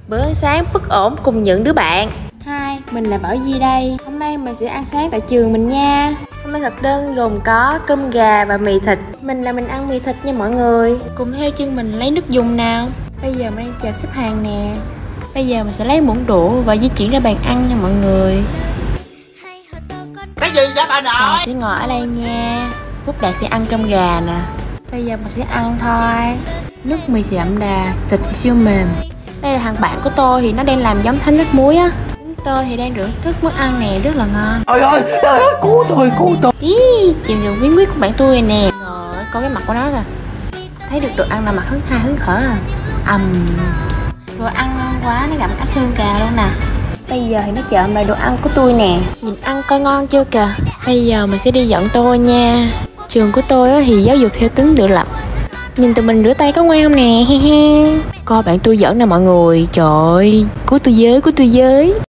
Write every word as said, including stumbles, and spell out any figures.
Bữa sáng bất ổn cùng những đứa bạn. Hai, mình là Bảo Di đây. Hôm nay mình sẽ ăn sáng tại trường mình nha. Hôm nay thực đơn gồm có cơm gà và mì thịt. Mình là mình ăn mì thịt nha mọi người. Cùng theo chân mình lấy nước dùng nào. Bây giờ mình đang chờ xếp hàng nè. Bây giờ mình sẽ lấy muỗng đũa và di chuyển ra bàn ăn nha mọi người. Cái gì vậy bà nội? Mình sẽ ngồi ở đây nha. Phúc Đạt thì ăn cơm gà nè. Bây giờ mình sẽ ăn thôi. Nước mì thì đậm đà, thịt thì siêu mềm. Đây là thằng bạn của tôi thì nó đang làm giống thánh nước muối á. Tôi thì đang thưởng thức món ăn này rất là ngon. Ôi ơi, trời ơi, cứu tôi, cứu tôi. Ý, chịu đựng bí quyết của bạn tôi này nè. Rồi, coi cái mặt của nó kìa. Thấy được đồ ăn là mặt hứng ha hứng khởi à. Ầm. Um, đồ ăn ngon quá, nó gặm cả xương gà luôn nè. Bây giờ thì nó chợm lại đồ ăn của tôi nè. Nhìn ăn coi ngon chưa kìa. Bây giờ mình sẽ đi dọn tôi nha. Trường của tôi thì giáo dục theo tính tự lập. Nhìn tụi mình rửa tay có ngoan không nè. Coi bạn tôi giỡn nè mọi người. Trời ơi, cứu tôi với, cứu tôi với.